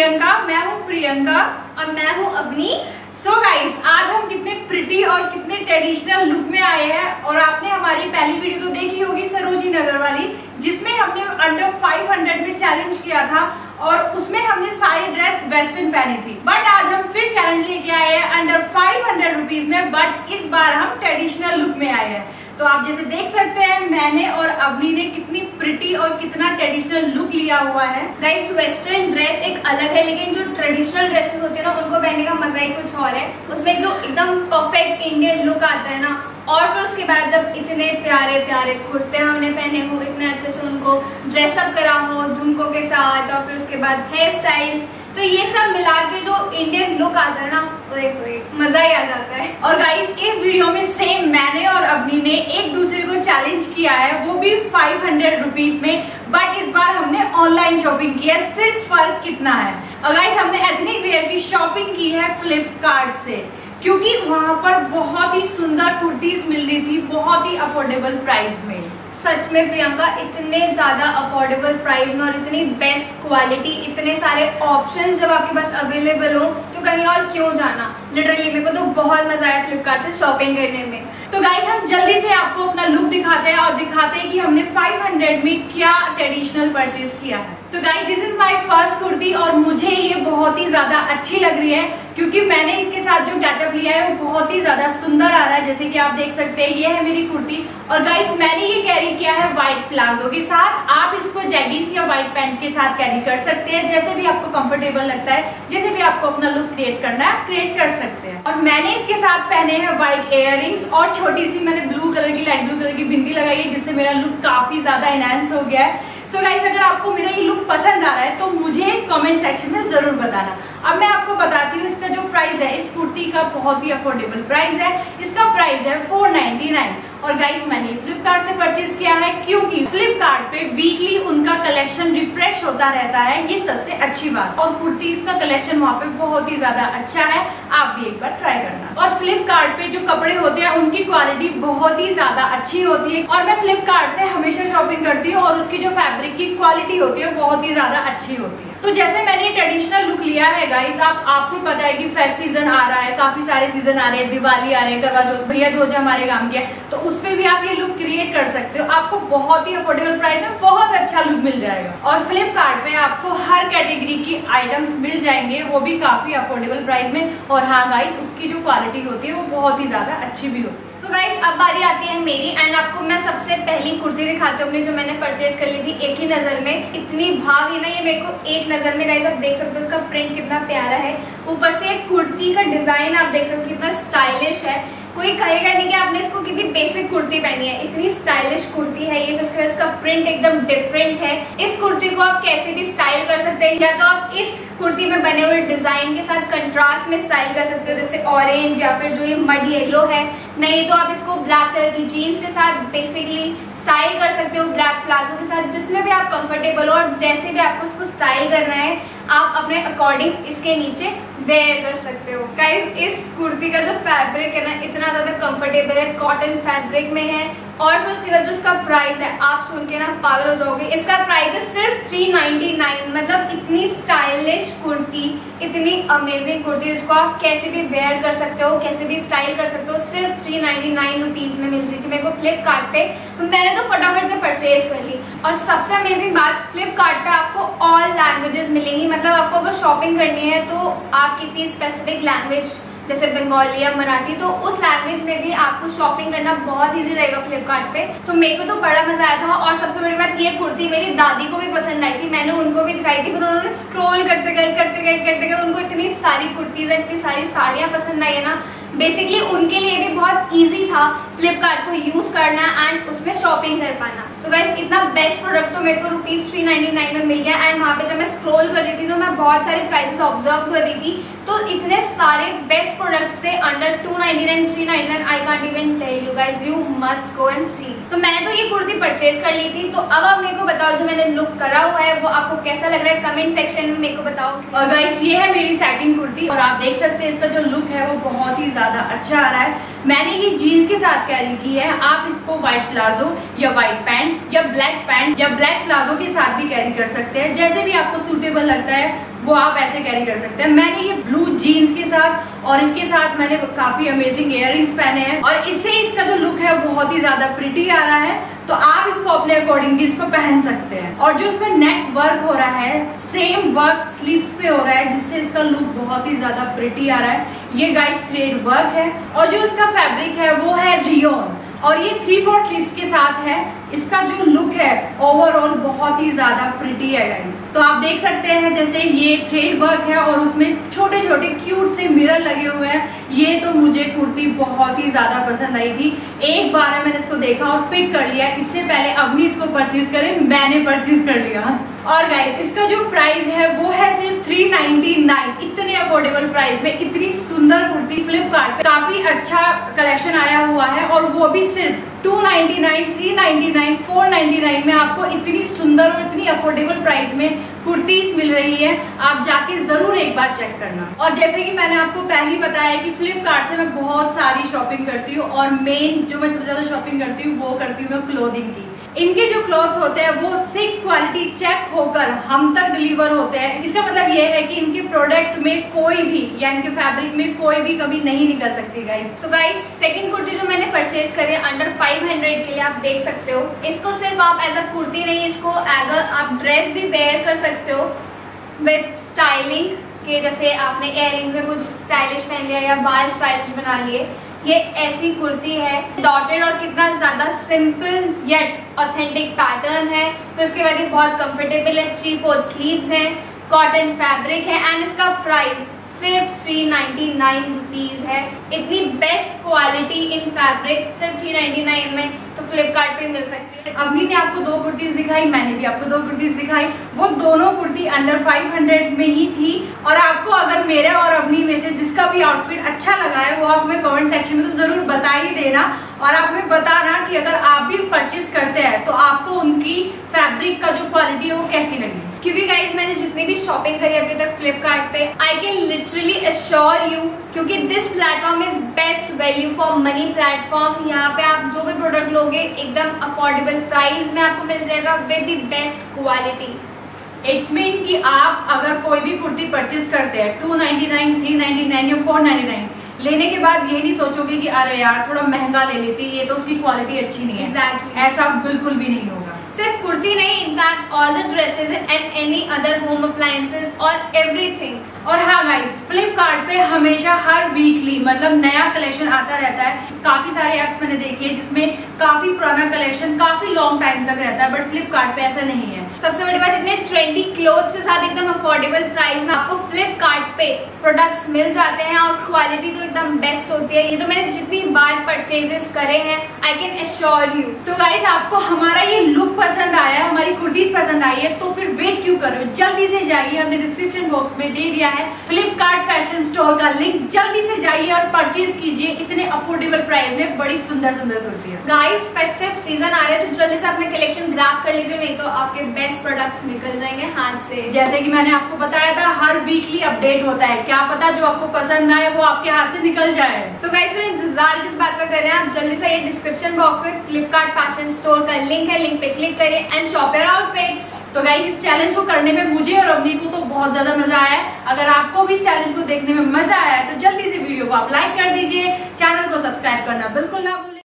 प्रियंका। मैं हूँ प्रियंका और मैं हूँ अवनी। सो गाइस, आज हम कितने प्रिटी और कितने ट्रेडिशनल लुक में आए हैं। और आपने हमारी पहली वीडियो तो देखी होगी सरोजी नगर वाली, जिसमें हमने अंडर 500 में चैलेंज किया था और उसमें हमने सारी ड्रेस वेस्टर्न पहनी थी। बट आज हम फिर चैलेंज लेके आए हैं अंडर 500 रुपीज में, बट इस बार हम ट्रेडिशनल लुक में आए हैं। तो आप जैसे देख सकते हैं, मैंने और अवनी ने कितनी प्रिटी और कितना ट्रेडिशनल लुक लिया हुआ है। गाइस, वेस्टर्न ड्रेस एक अलग है, लेकिन जो ट्रेडिशनल ड्रेसेस होती है ना, उनको पहनने का मजा ही कुछ और है। उसमें जो एकदम परफेक्ट इंडियन लुक आता है ना, और फिर उसके बाद जब इतने प्यारे प्यारे कुर्ते हमने पहने हो, इतने अच्छे से उनको ड्रेसअप करा हो झुमकों के साथ, और फिर उसके बाद हेयर स्टाइल्स, तो ये सब मिला के जो इंडियन लुक आता है ना, मजा ही आ जाता है। और गाइस, इस वीडियो में सेम मैंने और अवनी ने एक दूसरे को चैलेंज किया है, वो भी 500 रुपीज में। बट इस बार हमने ऑनलाइन शॉपिंग की है। सिर्फ फर्क कितना है, और गाइस हमने एथनिक वेयर की शॉपिंग की है फ्लिपकार्ट से, क्योंकि वहां पर बहुत ही सुंदर कुर्तीज मिल रही थी, बहुत ही अफोर्डेबल प्राइस में। सच में प्रियंका, इतने ज्यादा अफोर्डेबल प्राइस में और इतनी बेस्ट क्वालिटी, इतने सारे ऑप्शंस जब आपके पास अवेलेबल हो तो कहीं और क्यों जाना। लिटरली मेरे को तो बहुत मजा आया फ्लिपकार्ट से शॉपिंग करने में। तो गाइस, हम जल्दी से आपको अपना लुक दिखाते हैं और दिखाते हैं कि हमने 500 में क्या ट्रेडिशनल परचेज किया है। तो guys, this is my first kurti और मुझे ये बहुत ही ज्यादा अच्छी लग रही है, क्योंकि मैंने इसके साथ जो गेटअप लिया है वो बहुत ही ज्यादा सुंदर आ रहा है। जैसे कि आप देख सकते हैं, ये है मेरी कुर्ती। और गाइस, मैंने ये कैरी किया है व्हाइट प्लाजो के साथ। आप इसको जेगिंग्स या व्हाइट पैंट के साथ कैरी कर सकते हैं, जैसे भी आपको कंफर्टेबल लगता है, जैसे भी आपको अपना लुक क्रिएट करना है, क्रिएट कर सकते हैं। और मैंने इसके साथ पहने हैं व्हाइट इयररिंग्स और छोटी सी मैंने ब्लू कलर की, लाइट ब्लू कलर की बिंदी लगाई है, जिससे मेरा लुक काफी ज्यादा एनहांस हो गया है। सो गाइस, अगर आपको मेरा ये लुक पसंद आ रहा है तो मुझे कमेंट सेक्शन में जरूर बताना। अब मैं आपको बताती हूँ इसका जो प्राइस है, इस कुर्ती का बहुत ही अफोर्डेबल प्राइस है। इसका प्राइस है 499। और गाइस, मैंने फ्लिपकार्ट से परचेज किया है, क्योंकि फ्लिपकार्ट पे वीकली उनका कलेक्शन रिफ्रेश होता रहता है, ये सबसे अच्छी बात। और कुर्तीज का कलेक्शन वहाँ पे बहुत ही ज्यादा अच्छा है, आप भी एक बार ट्राई करना। और फ्लिपकार्ट पे जो कपड़े होते हैं उनकी क्वालिटी बहुत ही ज्यादा अच्छी होती है, और मैं फ्लिपकार्ट से हमेशा शॉपिंग करती हूँ, और उसकी जो फैब्रिक की क्वालिटी होती है बहुत ही ज्यादा अच्छी होती है। तो जैसे मैंने ट्रेडिशनल लुक लिया है गाइस, आपको पता है कि फेस्ट सीजन आ रहा है, काफी सारे सीजन आ रहे हैं, दिवाली आ रहे हैं, करवा चौथ, भैया दूज हमारे काम के, तो उसमें भी आप ये लुक क्रिएट कर सकते हो। आपको बहुत ही अफोर्डेबल प्राइस में बहुत अच्छा लुक मिल जाएगा। और फ्लिपकार्ट में आपको हर कैटेगरी की आइटम्स मिल जाएंगे, वो भी काफी अफोर्डेबल प्राइस में। और हाँ गाइस, उसकी जो क्वालिटी होती है वो बहुत ही ज्यादा अच्छी भी होती है। तो गाइस, अब बारी आती है मेरी, एंड आपको मैं सबसे पहली कुर्ती दिखाती हूँ अपनी, जो मैंने परचेज कर ली थी एक ही नजर में। इतनी भाग है ना ये मेरे को एक नजर में। गाइस, आप देख सकते हो इसका प्रिंट कितना प्यारा है, ऊपर से कुर्ती का डिजाइन आप देख सकते हो कितना स्टाइलिश है। कोई कहेगा नहीं कि आपने इसको कितनी बेसिक कुर्ती पहनी है, इतनी स्टाइलिश कुर्ती है ये। तो उसके बाद इसका प्रिंट एकदम डिफरेंट है। इस कुर्ती को आप कैसे भी स्टाइल कर सकते हैं, या तो आप इस कुर्ती में बने हुए डिजाइन के साथ कंट्रास्ट में स्टाइल कर सकते हो, जैसे ऑरेंज या फिर जो ये मड येलो है। नहीं तो आप इसको ब्लैक कलर की जीन्स के साथ बेसिकली स्टाइल कर सकते हो, ब्लैक प्लाजो के साथ, जिसमें भी आप कंफर्टेबल हो और जैसे भी आपको इसको स्टाइल करना है, आप अपने अकॉर्डिंग इसके नीचे वेयर कर सकते हो। गाइस, इस कुर्ती का जो फैब्रिक है ना, इतना ज्यादा कंफर्टेबल है, कॉटन फैब्रिक में है। और फिर उसके बाद जो इसका प्राइस है, आप सुन के ना पागल हो जाओगे। इसका प्राइस है सिर्फ 399। मतलब इतनी स्टाइलिश कुर्ती, इतनी अमेजिंग कुर्ती, जिसको आप कैसे भी वेयर कर सकते हो, कैसे भी स्टाइल कर सकते हो, सिर्फ 399 रुपीज में मिल रही थी मेरे को फ्लिपकार्ट पे। मैंने तो फटाफट से परचेज कर ली। और सबसे अमेजिंग बात, फ्लिपकार्ट पे आपको ऑल लैंग्वेजेस मिलेंगी। मतलब आपको अगर शॉपिंग करनी है तो आप किसी स्पेसिफिक लैंग्वेज जैसे बंगाली या मराठी, तो उस लैंग्वेज में भी आपको शॉपिंग करना बहुत इजी रहेगा फ्लिपकार्ट पे। तो मेरे को तो बड़ा मजा आया था। और सबसे बड़ी बात, ये कुर्ती मेरी दादी को भी पसंद आई थी, मैंने उनको भी दिखाई थी, फिर उन्होंने स्क्रॉल करते गए उनको इतनी सारी कुर्तीज, इतनी सारी साड़ियां पसंद आई है ना। बेसिकली उनके लिए भी बहुत इजी था फ्लिपकार्ट को यूज करना एंड उसमें शॉपिंग कर पाना। तो गाइस, इतना बेस्ट प्रोडक्ट तो मेरे को ₹399 में मिल गया। एंड वहाँ पे जब मैं स्क्रॉल कर रही थी तो मैं बहुत सारे प्राइसेस ऑब्जर्व कर रही थी, तो इतने सारे बेस्ट प्रोडक्ट्स थे under 299, 399। I can't even tell you guys, you must go and see. तो मैंने तो ये कुर्ती परचेज कर ली थी। तो अब आप मेरे को बताओ जो मैंने लुक करा हुआ है वो आपको कैसा लग रहा है, कमेंट सेक्शन में मेरे को बताओ। और गाइस ये है मेरी सेकंड कुर्ती और आप देख सकते हैं इसका जो लुक है वो बहुत ही ज्यादा अच्छा आ रहा है। मैंने ये जीन्स के साथ कैरी की है, आप इसको व्हाइट प्लाजो या व्हाइट पैंट या ब्लैक प्लाजो के साथ भी कैरी कर सकते हैं, जैसे भी आपको सूटेबल लगता है वो आप ऐसे कैरी कर सकते हैं। मैंने ये ब्लू जीन्स के साथ और इसके साथ मैंने काफी अमेजिंग इयररिंग्स पहने हैं और इससे इसका जो लुक है बहुत ही ज्यादा प्रिटी आ रहा है। तो आप इसको अपने अकॉर्डिंग भी इसको पहन सकते हैं। और जो इसमें नेक वर्क हो रहा है सेम वर्क स्लीव्स पे हो रहा है, जिससे इसका लुक बहुत ही ज्यादा प्रिटी आ रहा है। ये गाइस थ्रेड वर्क है और जो इसका फैब्रिक है वो है रियोन और ये 3/4 स्लीव्स के साथ है। इसका जो लुक है ओवरऑल बहुत ही ज्यादा प्रिटी है गाइस। तो आप देख सकते हैं जैसे ये थ्रेड वर्क है और उसमें छोटे छोटे क्यूट से मिरर लगे हुए हैं। ये तो मुझे कुर्ती बहुत ही ज्यादा पसंद आई थी। एक बार में मैंने इसको देखा और पिक कर लिया। इससे पहले अवनी इसको परचेज करे, मैंने परचेज कर लिया। और गाइस इसका जो प्राइस है वो है सिर्फ 399। इतने अफोर्डेबल प्राइस में इतनी सुंदर कुर्ती फ्लिपकार्ट पे काफी अच्छा कलेक्शन आया हुआ है और वो भी सिर्फ 299, 399, 499 में आपको इतनी सुंदर और इतनी अफोर्डेबल प्राइस में कुर्तीज मिल रही है। आप जाके जरूर एक बार चेक करना। और जैसे कि मैंने आपको पहले ही बताया कि फ्लिपकार्ट से मैं बहुत सारी शॉपिंग करती हूँ और मेन जो मैं सबसे ज्यादा शॉपिंग करती हूँ वो करती हूँ मैं क्लोथिंग की। इनके जो क्लॉथ्स होते हैं वो 6 क्वालिटी चेक होकर हम तक डिलीवर होते हैं। इसका मतलब ये है कि इनके प्रोडक्ट में कोई भी या इनके फैब्रिक में कोई भी कमी नहीं निकल सकती गाइस। तो गाइस सेकंड कुर्ती जो मैंने परचेज करी है अंडर 500 के लिए, आप देख सकते हो। इसको सिर्फ आप एज अ कुर्ती नहीं, इसको एज अ आप ड्रेस भी वेयर कर सकते हो विद स्टाइलिंग के, जैसे आपने इयररिंग्स में कुछ स्टाइलिश पहन लिया या बाल स्टाइलिश बना लिए। ये ऐसी कुर्ती है डॉटेड और कितना ज्यादा सिंपल येट ऑथेंटिक पैटर्न है। तो इसके बाद ये बहुत कंफर्टेबल है, 3/4 स्लीव्स हैं, कॉटन फैब्रिक है एंड इसका प्राइस सिर्फ 399 रुपीज है। इतनी बेस्ट क्वालिटी इन फैब्रिक सिर्फ 399 में तो फ्लिपकार्ट पे मिल सकती है। अवनी ने आपको 2 कुर्तीज दिखाई, मैंने भी आपको 2 कुर्तीज दिखाई। वो दोनों कुर्ती अंडर 500 में ही थी। और आपको अगर मेरे और अवनी में से जिसका भी आउटफिट अच्छा लगा है वो आप हमें कमेंट सेक्शन में तो जरूर बता ही देना। और आप हमें बताना कि अगर आप भी परचेज करते हैं तो आपको उनकी फैब्रिक का जो क्वालिटी है वो कैसी लगी। क्योंकि गाइज मैंने जितनी भी शॉपिंग करी अभी तक फ्लिपकार्ट पे, I can literally assure you, क्योंकि this platform is best value for money platform. यहाँ पे आप जो भी प्रोडक्ट लोगे एकदम अफोर्डेबल प्राइस में आपको मिल जाएगा with the best quality. It's mean कि आप अगर कोई भी कुर्ती परचेज करते हैं 299, 399 या 499 लेने के बाद ये नहीं सोचोगे कि अरे यार थोड़ा महंगा ले लेती, ये तो उसकी क्वालिटी अच्छी नहीं है। Exactly. ऐसा बिल्कुल भी नहीं होगा। सिर्फ कुर्ती नहीं, in fact all the dresses and any other home appliances और एवरीथिंग। और हाँ गाइस, फ्लिपकार्ट पे हमेशा हर वीकली मतलब नया कलेक्शन आता रहता है। काफी सारे ऐप्स मैंने देखे हैं जिसमें काफी पुराना कलेक्शन काफी लॉन्ग टाइम तक रहता है, बट फ्लिपकार्ट पे ऐसा नहीं है। सबसे बड़ी बात, इतने ट्रेंडी क्लोथ्स के साथ एकदम अफोर्डेबल प्राइस में आपको फ्लिपकार्ट पे प्रोडक्ट्स मिल जाते हैं और क्वालिटी तो एकदम बेस्ट होती है। ये तो मैंने जितनी बार परचेजेस करे हैं, आई कैन एश्योर यू। तो गाइस आपको हमारा ये लुक पसंद आया, हमारी कुर्तीज पसंद आई है, तो फिर वेट क्यों कर रहे हो? जल्दी से जाइए, हमने डिस्क्रिप्शन बॉक्स में दे दिया है फ्लिपकार्ट फैशन स्टोर का लिंक। जल्दी से जाइए और परचेज कीजिए इतने अफोर्डेबल प्राइस में बड़ी सुंदर सुंदर कुर्तियां। गाइस फेस्टिव सीजन आ रहा है तो जल्दी से अपने कलेक्शन ग्रैब कर लीजिए, नहीं तो आपके बेस्ट प्रोडक्ट्स निकल जाएंगे हाथ से। जैसे कि मैंने आपको बताया था हर वीकली अपडेट होता है, क्या पता जो आपको पसंद आए वो आपके हाथ से निकल जाए। तो गाइस फिर इंतजार किस बात का कर रहे हैं, आप जल्दी से ये डिस्क्रिप्शन बॉक्स में फ्लिपकार्ट फैशन स्टोर का लिंक है, लिंक पे क्लिक करिए एंड शॉप योर आउटफिट्स। तो गाइस इस चैलेंज को करने में मुझे और अवनी को तो बहुत ज्यादा मजा आया है। अगर आपको भी इस चैलेंज को देखने में मजा आया है तो जल्दी से वीडियो को आप लाइक कर दीजिए, चैनल को सब्सक्राइब करना बिल्कुल ना भूलें।